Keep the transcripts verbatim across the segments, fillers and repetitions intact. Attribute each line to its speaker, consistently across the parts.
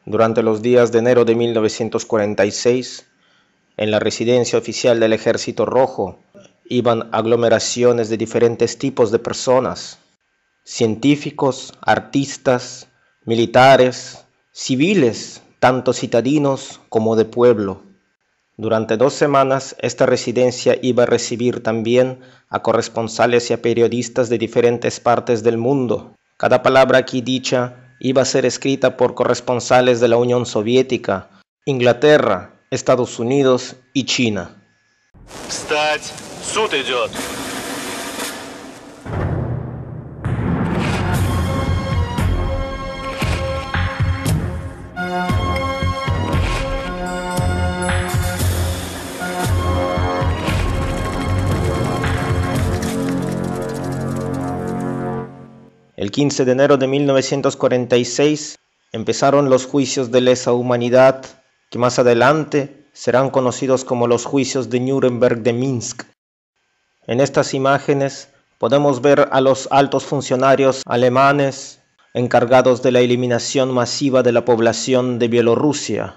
Speaker 1: Durante los días de enero de mil novecientos cuarenta y seis, en la residencia oficial del Ejército Rojo, iban aglomeraciones de diferentes tipos de personas: científicos, artistas, militares, civiles, tanto citadinos como de pueblo. Durante dos semanas, esta residencia iba a recibir también a corresponsales y a periodistas de diferentes partes del mundo. Cada palabra aquí dicha iba a ser escrita por corresponsales de la Unión Soviética, Inglaterra, Estados Unidos y China.
Speaker 2: Встать! Суд идет!
Speaker 1: El quince de enero de mil novecientos cuarenta y seis empezaron los juicios de lesa humanidad, que más adelante serán conocidos como los juicios de Nuremberg de Minsk. En estas imágenes podemos ver a los altos funcionarios alemanes encargados de la eliminación masiva de la población de Bielorrusia.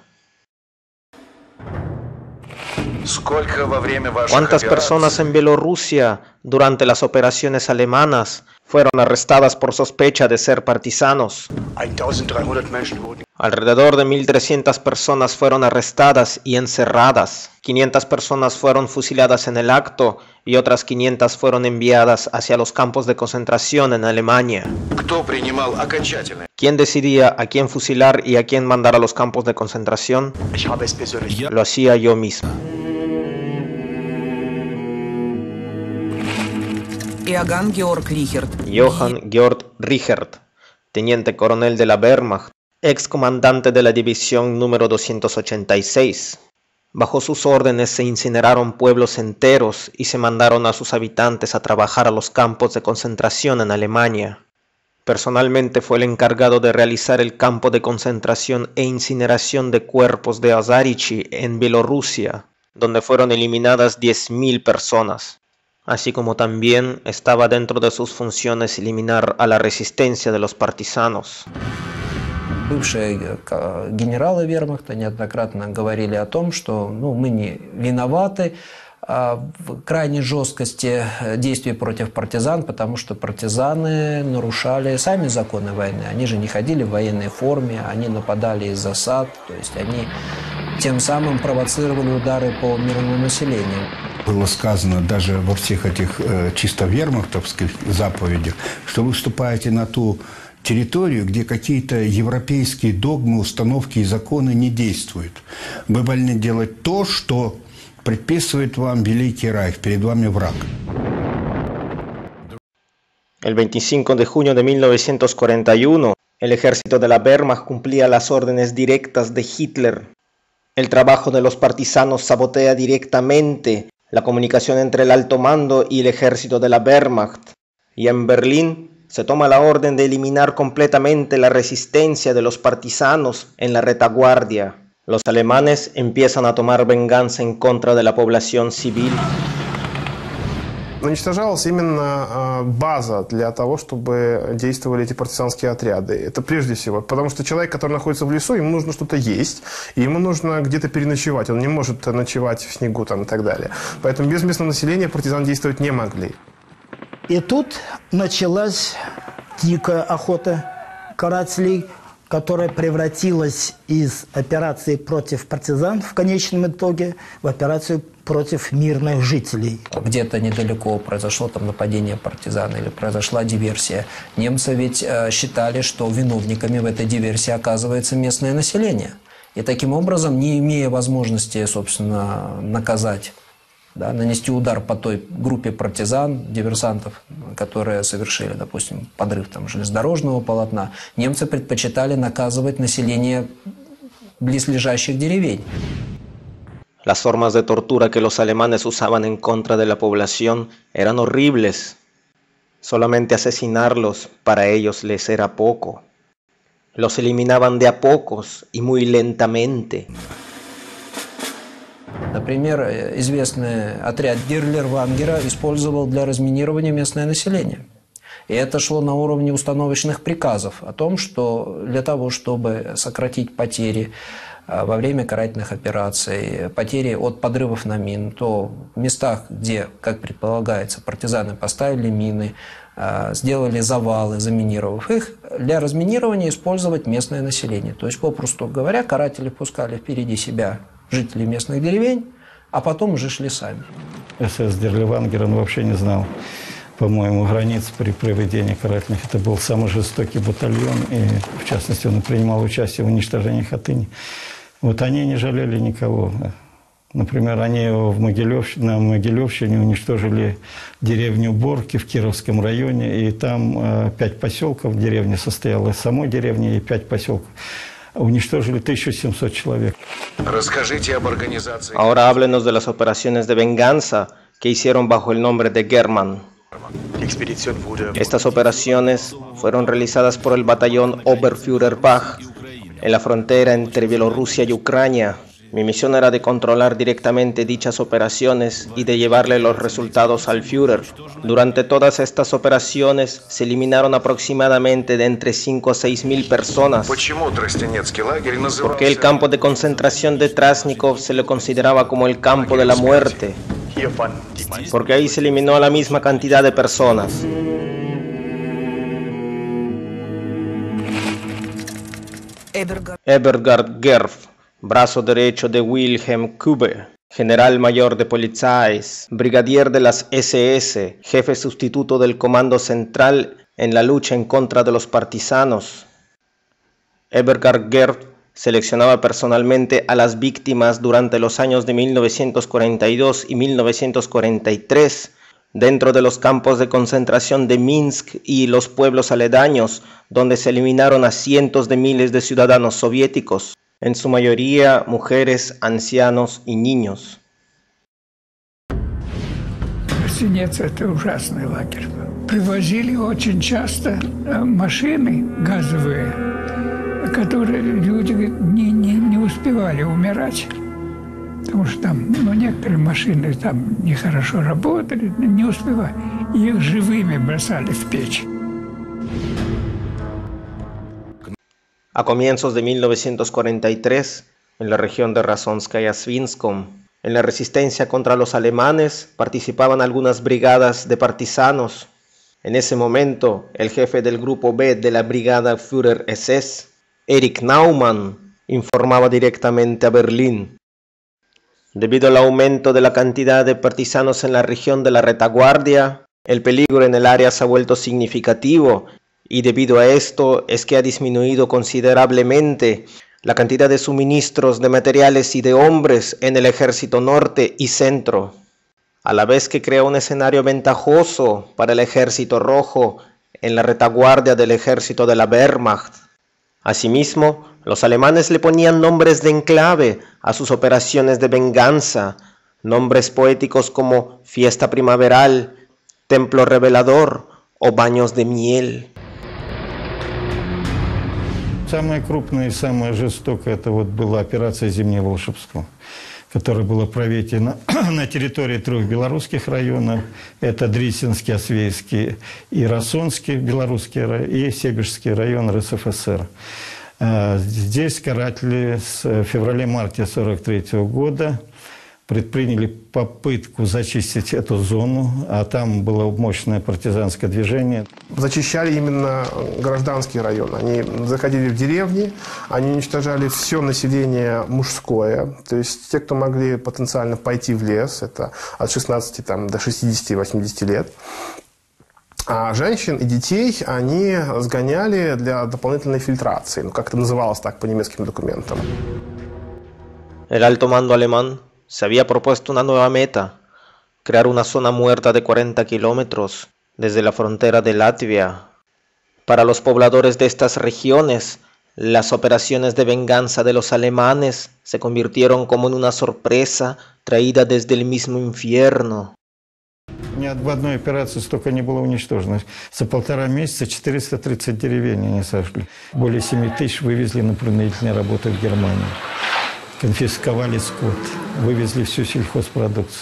Speaker 1: ¿Cuántas personas en Bielorrusia durante las operaciones alemanas fueron arrestadas por sospecha de ser partisanos? Alrededor de mil trescientas personas fueron arrestadas y encerradas. quinientas personas fueron fusiladas en el acto y otras quinientas fueron enviadas hacia los campos de concentración en Alemania. ¿Quién decidía a quién fusilar y a quién mandar a los campos de concentración? Lo hacía yo mismo.
Speaker 3: Johann Georg Richert.
Speaker 1: Johann Georg Richert, teniente coronel de la Wehrmacht, ex comandante de la división número doscientos ochenta y seis. Bajo sus órdenes se incineraron pueblos enteros y se mandaron a sus habitantes a trabajar a los campos de concentración en Alemania. Personalmente fue el encargado de realizar el campo de concentración e incineración de cuerpos de Ozarichi en Bielorrusia, donde fueron eliminadas diez mil personas. Así como también estaba dentro de sus funciones eliminar a la resistencia de los partisanos.
Speaker 4: Бывшие генералы вермахта неоднократно говорили о том, что ну, мы не виноваты в крайней жесткости действий против партизан, потому что партизаны нарушали сами законы войны. Они же не ходили в военной форме, они нападали из засад, то есть они тем самым провоцировали удары по мирному населению.
Speaker 5: Было сказано даже во всех этих э, чисто вермахтовских заповедях, что вы вступаете на ту территорию, где какие-то европейские догмы, установки и законы не действуют. Вы вольны делать то, что предписывает вам Великий Райх, перед вами враг.
Speaker 1: El veinticinco de junio de mil novecientos cuarenta y uno, el ejército de la Wehrmacht cumplía las órdenes directas de Hitler. El trabajo de los partisanos sabotea directamente la comunicación entre el alto mando y el ejército de la Wehrmacht. Y en Berlín se toma la orden de eliminar completamente la resistencia de los partisanos en la retaguardia. Los alemanes empiezan a tomar venganza en contra de la población civil.
Speaker 6: Уничтожалась именно база для того, чтобы действовали эти партизанские отряды. Это прежде всего, потому что человек, который находится в лесу, ему нужно что-то есть, и ему нужно где-то переночевать. Он не может ночевать в снегу там, и так далее. Поэтому без местного населения партизан действовать не могли.
Speaker 7: И тут началась дикая охота карателей, которая превратилась из операции против партизан в конечном итоге в операцию против мирных жителей.
Speaker 4: Где-то недалеко произошло там нападение партизан или произошла диверсия. Немцы ведь э, считали, что виновниками в этой диверсии оказывается местное население. И таким образом, не имея возможности, собственно, наказать, да, нанести удар по той группе партизан, диверсантов, которые совершили, допустим, подрыв там, железнодорожного полотна, немцы предпочитали наказывать население близлежащих деревень.
Speaker 1: Las formas de tortura que los alemanes usaban en contra de la población eran horribles. Solamente asesinarlos para ellos les era poco. Los eliminaban de a pocos y muy lentamente.
Speaker 4: Например, известный отряд Дирлер-Вангера использовал для разминирования местное население. И это шло на уровне установочных приказов о том, что для того, чтобы сократить потери во время карательных операций, потери от подрывов на мин, то в местах, где, как предполагается, партизаны поставили мины, сделали завалы, заминировав их, для разминирования использовать местное население. То есть, попросту говоря, каратели пускали впереди себя жителей местных деревень, а потом уже шли сами.
Speaker 8: СС Дерливангер, он вообще не знал, по-моему, границ при проведении карательных. Это был самый жестокий батальон, и, в частности, он принимал участие в уничтожении Хатыни. Вот они не жалели никого. Например, они в Могилевщине, на Могилевщине уничтожили деревню Борки в Кировском районе, и там э, пять поселков, деревня состояла из самой деревни, и пять поселков. Уничтожили тысячу семьсот человек.
Speaker 9: Расскажите об организации...
Speaker 1: Ahora háblenos de las operaciones de venganza que hicieron bajo el nombre de German. Estas operaciones fueron realizadas por el batallón Oberführer Bach en la frontera entre Bielorrusia y Ucrania. Mi misión era de controlar directamente dichas operaciones y de llevarle los resultados al Führer. Durante todas estas operaciones se eliminaron aproximadamente de entre cinco a seis mil personas. ¿Por qué el campo de concentración de Trasnikov se le consideraba como el campo de la muerte? Porque ahí se eliminó a la misma cantidad de personas. Eberhard Gerf, brazo derecho de Wilhelm Kube, general mayor de Polizei's, brigadier de las ese ese, jefe sustituto del Comando Central en la lucha en contra de los partisanos. Eberhard Gerf seleccionaba personalmente a las víctimas durante los años de mil novecientos cuarenta y dos y mil novecientos cuarenta y tres, dentro de los campos de concentración de Minsk y los pueblos aledaños, donde se eliminaron a cientos de miles de ciudadanos soviéticos, en su mayoría mujeres, ancianos y niños.
Speaker 10: Тростенец – это ужасный лагерь. Привозили очень часто машины газовые, которые люди не, не, не успевали умирать. Потому что там, ну, некоторые машины там нехорошо работали, не успевали. И их живыми бросали в печь.
Speaker 1: A comienzos de mil novecientos cuarenta y tres, en la región de Razonskaya Svinskom, en la resistencia contra los alemanes participaban algunas brigadas de partisanos. En ese momento, el jefe del grupo B de la brigada Führer ese ese, Erich Naumann, informaba directamente a Berlín. Debido al aumento de la cantidad de partisanos en la región de la retaguardia, el peligro en el área se ha vuelto significativo, y debido a esto es que ha disminuido considerablemente la cantidad de suministros de materiales y de hombres en el ejército norte y centro, a la vez que crea un escenario ventajoso para el ejército rojo en la retaguardia del ejército de la Wehrmacht. Asimismo, los alemanes le ponían nombres de enclave a sus operaciones de venganza, nombres poéticos como Fiesta Primaveral, Templo Revelador o Baños de Miel.
Speaker 8: Самая крупная и самая жестокая это вот была операция «Зимнее волшебство», которая была проведена на территории трех белорусских районов. Это Дрисинский, Освейский и Росонский, белорусский район, и Себежский район эр эс эф эс эр. Здесь каратели с февраля-марта сорок третьего года предприняли попытку зачистить эту зону, а там было мощное партизанское движение.
Speaker 6: Зачищали именно гражданский район. Они заходили в деревни, они уничтожали все население мужское, то есть те, кто могли потенциально пойти в лес, это от шестнадцати там, до шестидесяти-восьмидесяти лет. А женщин и детей они сгоняли для дополнительной фильтрации, ну, как это называлось так по немецким документам.
Speaker 1: El alto mando alemán se había propuesto una nueva meta, crear una zona muerta de cuarenta kilómetros desde la frontera de Latvia. Para los pobladores de estas regiones, las operaciones de venganza de los alemanes se convirtieron como en una sorpresa traída desde el mismo infierno.
Speaker 8: Ни в одной операции столько не было уничтожено. За полтора месяца четыреста тридцать деревень они сожгли. Более семи тысяч вывезли на принудительные работы в Германию. Конфисковали скот, вывезли всю сельхозпродукцию.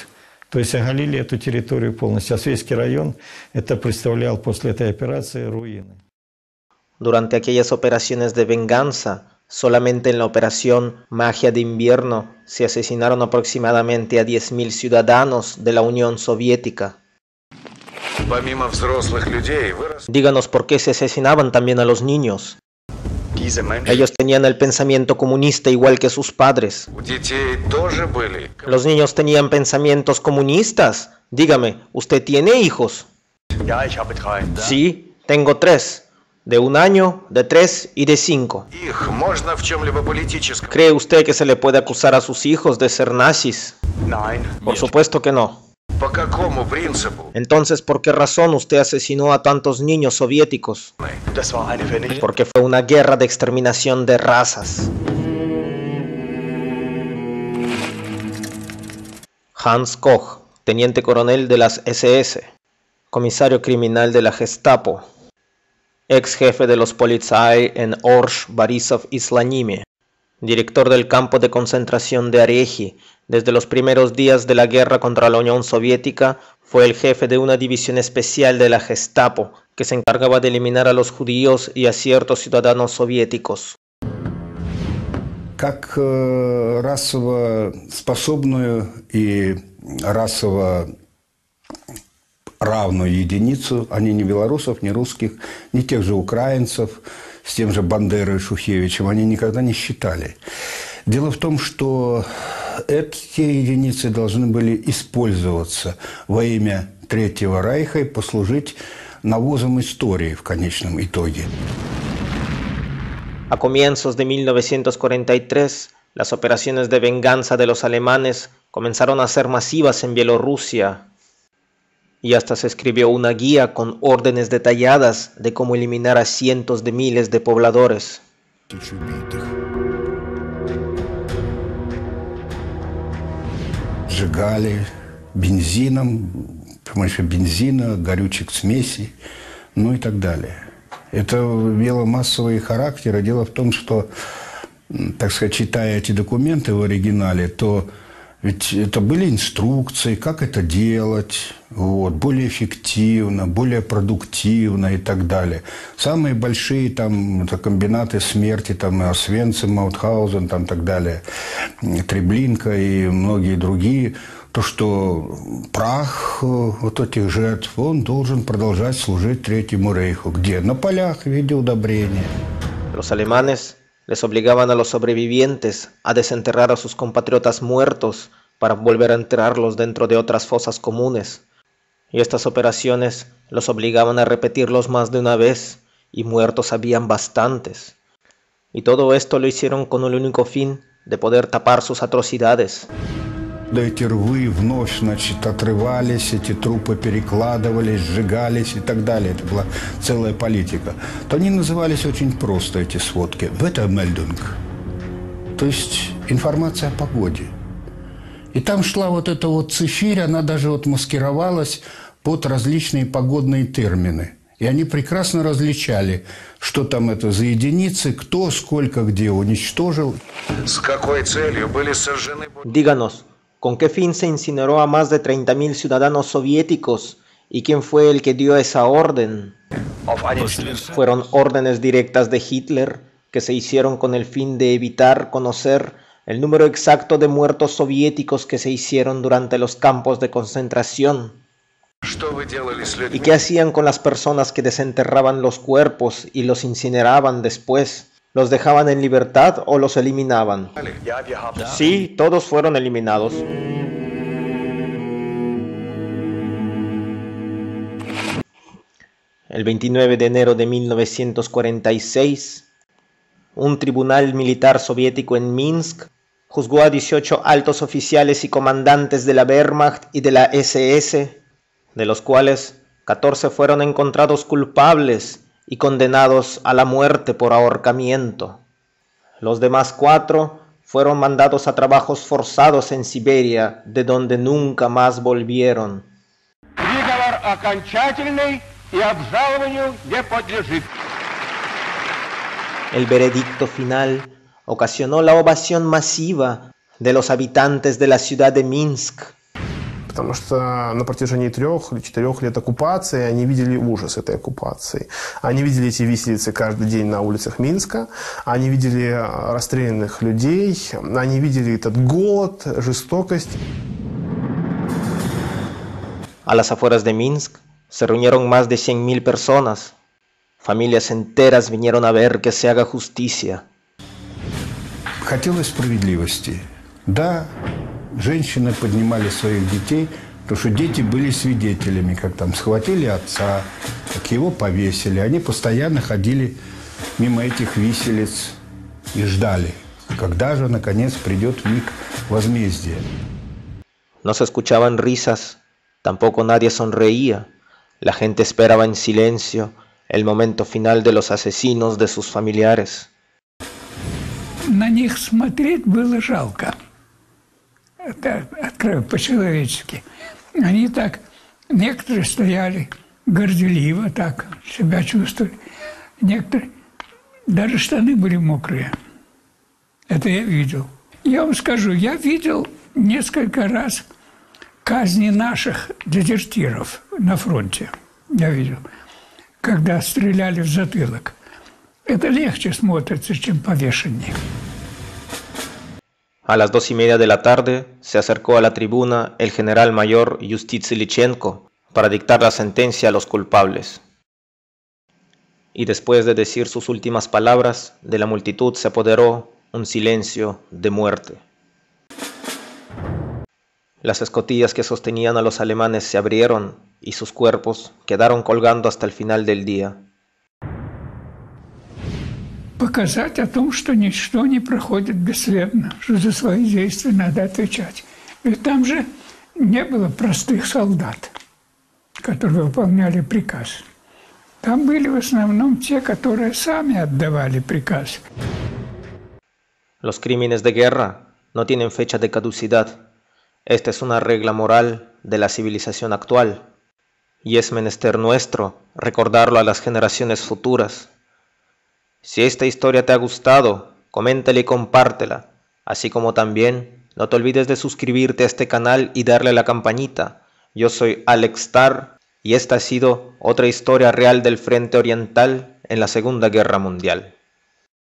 Speaker 8: То есть оголили эту территорию полностью. Освейский район это представлял после этой операции руины.
Speaker 1: Durante aquellas operaciones de venganza, solamente en la operación Magia de Invierno se asesinaron aproximadamente a diez mil ciudadanos de la Unión Soviética.
Speaker 9: Помимо взрослых людей, вырос...
Speaker 1: Díganos por qué se asesinaban también a los niños. Ellos tenían el pensamiento comunista igual que sus padres.
Speaker 9: У детей тоже были.
Speaker 1: Los niños tenían pensamientos comunistas. Dígame, ¿usted tiene hijos?
Speaker 2: Ja, ich habe drei.
Speaker 1: Sí, tengo tres. De un año, de tres y de cinco.
Speaker 9: Их можно в чем-либо политическом.
Speaker 1: ¿Cree usted que se le puede acusar a sus hijos de ser nazis?
Speaker 2: Nein.
Speaker 1: Por supuesto que no.
Speaker 9: По какому принципу?
Speaker 1: Entonces, ¿por qué razón usted asesinó a tantos niños soviéticos?
Speaker 2: Das war eine Vernichtung.
Speaker 1: Porque fue una guerra de exterminación de razas. Hans Koch, teniente coronel de las ese ese, comisario criminal de la Gestapo, ex jefe de los Polizei en Orsh, Borisov y Slanime, director del campo de concentración de Areji. Desde los primeros días de la guerra contra la Unión Soviética, fue el jefe de una división especial de la Gestapo, que se encargaba de eliminar a los judíos y a ciertos ciudadanos soviéticos.
Speaker 5: Как э, расово способную и расово равную единицу, они ни белорусов, ни русских, ни тех же украинцев, с тем же Бандерой и Шухевичем, они никогда не считали. Дело в том, что эти единицы должны были использоваться во имя Третьего Рейха и послужить навозом истории в конечном итоге.
Speaker 1: A comienzos de mil novecientos cuarenta y tres, las operaciones de venganza de los alemanes comenzaron a ser masivas en Bielorrusia, y hasta se escribió una guía con órdenes detalladas de cómo eliminar a cientos de miles de pobladores.
Speaker 5: Сжигали бензином, с помощью бензина, горючих смесей, ну и так далее. Это имело массовый характер. И дело в том, что, так сказать, читая эти документы в оригинале, то ведь это были инструкции, как это делать, вот, более эффективно, более продуктивно и так далее. Самые большие там это комбинаты смерти, там Освенцим, Маутхаузен, там так далее, Треблинка и многие другие. То, что прах вот этих жертв, он должен продолжать служить Третьему Рейху. Где? На полях в виде удобрения.
Speaker 1: Los alemanes les obligaban a los sobrevivientes a desenterrar a sus compatriotas muertos para volver a enterrarlos dentro de otras fosas comunes. Y estas operaciones los obligaban a repetirlos más de una vez, y muertos habían bastantes. Y todo esto lo hicieron con el único fin de poder tapar sus atrocidades.
Speaker 5: Да эти рвы вновь, значит, отрывались, эти трупы перекладывались, сжигались и так далее. Это была целая политика. То они назывались очень просто, эти сводки. Wettermeldung. То есть информация о погоде. И там шла вот эта вот цифирь, она даже вот маскировалась под различные погодные термины. И они прекрасно различали, что там это за единицы, кто, сколько, где уничтожил.
Speaker 9: С какой целью были сожжены...
Speaker 1: Díganos, ¿con qué fin se incineró a más de treinta mil ciudadanos soviéticos? ¿Y quién fue el que dio esa orden? ¿Fueron órdenes directas de Hitler que se hicieron con el fin de evitar conocer el número exacto de muertos soviéticos que se hicieron durante los campos de concentración? ¿Y qué hacían con las personas que desenterraban los cuerpos y los incineraban después? ¿Los dejaban en libertad o los eliminaban? Sí, todos fueron eliminados. El veintinueve de enero de mil novecientos cuarenta y seis, un tribunal militar soviético en Minsk juzgó a dieciocho altos oficiales y comandantes de la Wehrmacht y de la ese ese, de los cuales catorce fueron encontrados culpables y condenados a la muerte por ahorcamiento. Los demás cuatro fueron mandados a trabajos forzados en Siberia, de donde nunca más volvieron. El veredicto final ocasionó la ovación masiva de los habitantes de la ciudad de Minsk.
Speaker 6: потому что на протяжении трех или четырех лет оккупации они видели ужас этой оккупации. Они видели эти виселицы каждый день на улицах Минска, они видели расстрелянных людей, они видели этот голод, жестокость.
Speaker 1: A las afueras de Minsk se reunieron más de cien mil personas. Familias enteras vinieron a ver que se haga justicia.
Speaker 5: Хотелось справедливости. Да, женщины поднимали своих детей, потому что дети были свидетелями, как там схватили отца, как его повесили. Они постоянно ходили мимо этих виселиц и ждали, когда же, наконец, придет миг возмездия.
Speaker 1: No se escuchaban risas, tampoco nadie sonreía. La gente esperaba en silencio el momento final de los asesinos de sus familiares.
Speaker 10: На них смотреть было жалко. Это, открою по-человечески. Они так, некоторые стояли горделиво, так себя чувствовали. Некоторые, даже штаны были мокрые. Это я видел. Я вам скажу, я видел несколько раз казни наших дезертиров на фронте. Я видел, когда стреляли в затылок. Это легче смотрится, чем повешение.
Speaker 1: A las dos y media de la tarde se acercó a la tribuna el general mayor Yustitsy Lichenko para dictar la sentencia a los culpables. Y después de decir sus últimas palabras, de la multitud se apoderó un silencio de muerte. Las escotillas que sostenían a los alemanes se abrieron y sus cuerpos quedaron colgando hasta el final del día.
Speaker 10: Показать о том, что ничто не проходит бесследно, что за свои действия надо отвечать. Ведь там же не было простых солдат, которые выполняли приказ. Там были в основном те, которые сами отдавали приказ.
Speaker 1: Los crímenes de guerra no tienen fecha de caducidad. Esta es una regla moral de la civilización actual, y es menester nuestro recordarlo a las generaciones futuras. Si esta historia te ha gustado, coméntala y compártela, así como también no te olvides de suscribirte a este canal y darle a la campanita. Yo soy Alex Tar y esta ha sido otra historia real del Frente Oriental en la Segunda Guerra Mundial.